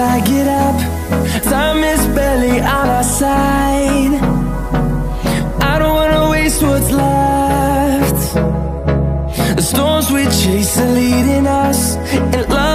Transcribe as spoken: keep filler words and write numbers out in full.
I get up, time is barely on our side. I don't wanna waste what's left. The storms we chase are leading us, and love